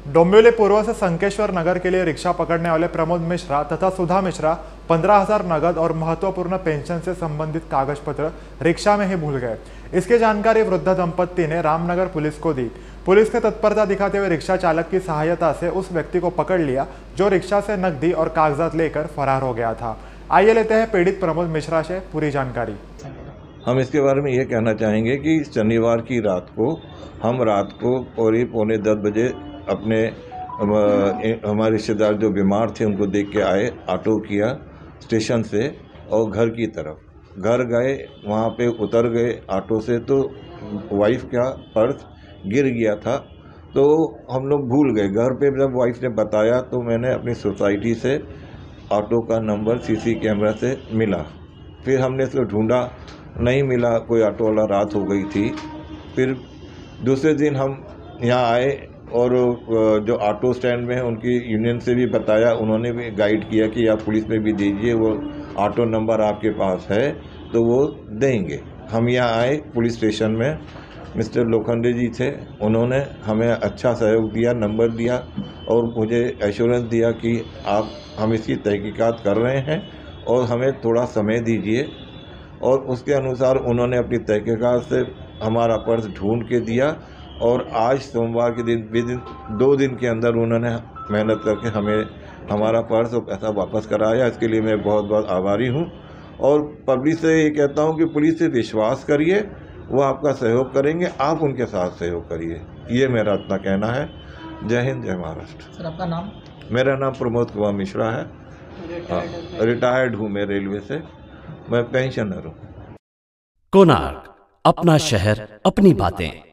डोंबिवली पूर्व से संकेश्वर नगर के लिए रिक्शा पकड़ने वाले प्रमोद मिश्रा तथा सुधा मिश्रा 15,000 नगद और महत्वपूर्ण पेंशन से संबंधित कागज पत्र रिक्शा में ही भूल गए। इसकी जानकारी वृद्ध दंपत्ति ने रामनगर पुलिस को दी। पुलिस ने तत्परता दिखाते हुए रिक्शा चालक की सहायता से उस व्यक्ति को पकड़ लिया जो रिक्शा से नकदी और कागजात लेकर फरार हो गया था। आइए लेते हैं पीड़ित प्रमोद मिश्रा से पूरी जानकारी। हम इसके बारे में ये कहना चाहेंगे कि शनिवार की रात को हम करीब 9:45 बजे अपने हमारे रिश्तेदार जो बीमार थे उनको देख के आए, ऑटो किया स्टेशन से और घर की तरफ घर गए। वहाँ पे उतर गए ऑटो से तो वाइफ का पर्स गिर गया था, तो हम लोग भूल गए। घर पे जब वाइफ ने बताया तो मैंने अपनी सोसाइटी से ऑटो का नंबर सीसी कैमरा से मिला। फिर हमने इसको ढूंढा, नहीं मिला, कोई ऑटो वाला, रात हो गई थी। फिर दूसरे दिन हम यहाँ आए और जो ऑटो स्टैंड में है उनकी यूनियन से भी बताया, उन्होंने भी गाइड किया कि आप पुलिस में भी दीजिए, वो ऑटो नंबर आपके पास है तो वो देंगे। हम यहाँ आए पुलिस स्टेशन में, मिस्टर लोखंडे जी थे, उन्होंने हमें अच्छा सहयोग दिया, नंबर दिया और मुझे एश्योरेंस दिया कि हम इसकी तहकीकात कर रहे हैं और हमें थोड़ा समय दीजिए। और उसके अनुसार उन्होंने अपनी तहकीकात से हमारा पर्स ढूंढ के दिया और आज सोमवार के दिन 2 दिन के अंदर उन्होंने मेहनत करके हमें हमारा पर्स और पैसा वापस कराया। इसके लिए मैं बहुत बहुत आभारी हूँ और पब्लिक से ये कहता हूँ कि पुलिस से विश्वास करिए, वो आपका सहयोग करेंगे, आप उनके साथ सहयोग करिए। ये मेरा इतना कहना है। जय हिंद, जय महाराष्ट्र। सर, आपका नाम? मेरा नाम प्रमोद कुमार मिश्रा है। रिटायर्ड हूँ मैं रेलवे से, मैं पेंशनर हूँ। कोणार्क, अपना शहर, अपनी बातें।